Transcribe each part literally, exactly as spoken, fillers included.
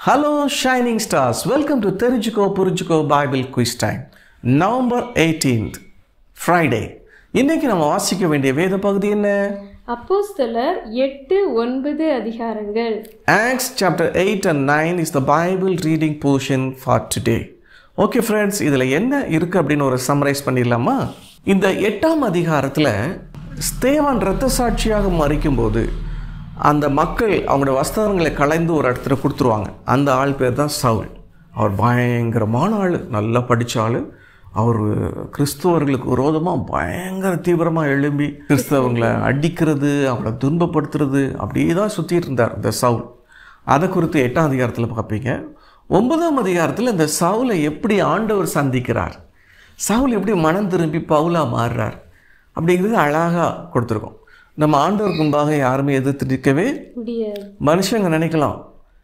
Hello Shining Stars, welcome to Therinjiko Purinjiko Bible Quiz Time. November eighteenth, Friday. இன்னைக்கு நம்ம வாசிக்க வேண்டிய வேத பகுதி என்ன? அப்போஸ்தலர் எட்டு ஒன்பது அதிகாரங்கள். Acts chapter eight and nine is the Bible reading portion for today. Okay friends, இதுல என்ன இருக்கு அப்படின்னு ஒரு சம்மரைஸ் பண்ணிடலாமா? இந்த எட்டாம் அதிகாரத்துல ஸ்தேவான் இரத்த சாட்சியாக மரிக்கும்போது அந்த மக்கள் அவங்களோட வஸ்திரங்களை களைந்து ஒரு இடத்துல கொடுத்துருவாங்க. அந்த ஆள் பேர் தான் சவுல். அவர் பயங்கரமான ஆள், நல்லா படித்த ஆள். அவர் கிறிஸ்தவர்களுக்கு விரோதமாக பயங்கர தீவிரமாக எழும்பி கிறிஸ்தவங்களை அடிக்கிறது, அவங்கள துன்பப்படுத்துறது அப்படியே தான் சுற்றிட்டு இருந்தார் இந்த சவுல். அதை குறித்து எட்டாம் அதிகாரத்தில் பார்ப்பீங்க. ஒன்பதாம் அதிகாரத்தில் இந்த சவுலை எப்படி ஆண்டவர் சந்திக்கிறார், சவுல் எப்படி மனம் திரும்பி பவுலாக மாறுறார் அப்படிங்கிறது அழகாக கொடுத்துருக்கோம். நம்ம ஆண்டவருக்கு முன்பாக யாருமே எதிர்த்து நிற்கவே முடியாது. மனுஷங்க நினைக்கலாம்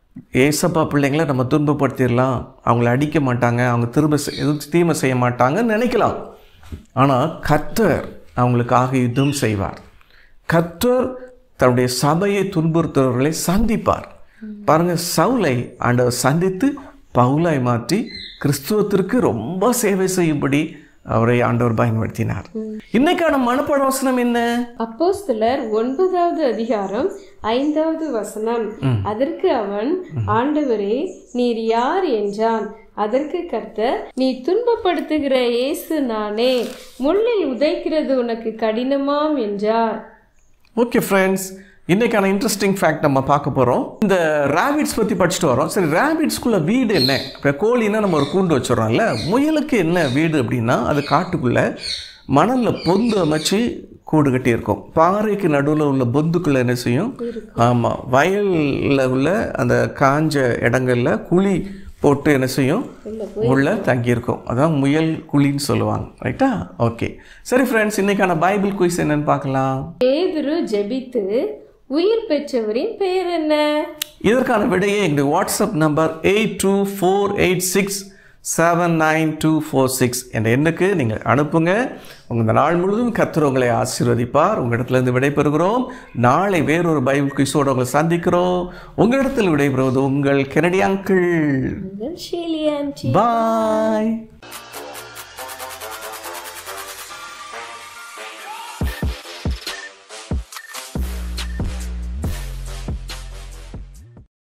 ஏசப்பா பிள்ளைங்களை நம்ம துன்பப்படுத்திடலாம், அவங்கள அடிக்க மாட்டாங்க, அவங்க திரும்ப எதுவும் தீமை செய்ய மாட்டாங்கன்னு நினைக்கலாம். ஆனால் கர்த்தர் அவங்களுக்காக யுத்தம் செய்வார். கர்த்தர் தன்னுடைய சபையை துன்புறுத்துறவர்களை சந்திப்பார். பாருங்க, சவுலை ஆண்டவர் சந்தித்து பவுலாய் மாற்றி கிறிஸ்துவத்திற்கு ரொம்ப சேவை செய்யும்படி அவரை ஆண்டவர் பயன்படுத்தினார். இன்னைக்கான மனப்பாட வசனம் என்ன? அப்போஸ்தலர் ஒன்பதாவது அதிகாரம் ஐந்தாவது வசனம். அதற்கு அவன், ஆண்டவரே நீர் யார் என்றான். அதற்கு கர்த்தர், நீ துன்பப்படுத்துகிற இயேசு நானே, முள்ளில் உதைக்கிறது உனக்கு கடினமாம் என்றார். ஓகே ஃப்ரெண்ட்ஸ், இன்னைக்கான இன்ட்ரெஸ்டிங் ஃபேக்ட் நம்ம பார்க்க போகிறோம். இந்த ரேபிட்ஸ் பற்றி படிச்சுட்டு வரோம். சரி, ரேபிட்ஸ்குள்ள வீடு என்ன? இப்போ கோழின்னா நம்ம ஒரு கூண்டு வச்சுறோம்ல, முயலுக்கு என்ன வீடு அப்படின்னா அது காட்டுக்குள்ளே மணலில் பொந்து அமைச்சு கூடு கட்டி இருக்கும். பாறைக்கு நடுவில் உள்ள பொந்துக்குள்ளே என்ன செய்யும்? ஆமாம், வயலில் உள்ள அந்த காஞ்ச இடங்களில் குழி போட்டு என்ன செய்யும்? உள்ள தங்கியிருக்கும். அதான் முயல் குழின்னு சொல்லுவாங்க. ரைட்டா? ஓகே, சரி ஃப்ரெண்ட்ஸ், இன்னைக்கான பைபிள் குயிஸ் என்னன்னு பார்க்கலாம். பேதுரு ஜெபித்து உயிர் பெற்றவரின் பெயர் என்ன? இதற்கான விடையை எங்களுடைய WhatsApp number eight two four eight six seven nine two four six என்ற எண்ணுக்கு நீங்கள் அனுப்புங்க. உங்கள் இந்த நாள் முழுவதும் கர்த்தர் உங்களை ஆசீர்வதிப்பார். உங்களிடத்திலிருந்து விடைபெறுகிறோம். நாளை வேறொரு பைபிள் குயிஸோடு உங்களை சந்திக்கிறோம். உங்களிடத்தில் விடைபெறுவது உங்கள் கெனடி அங்கிள். பாய்.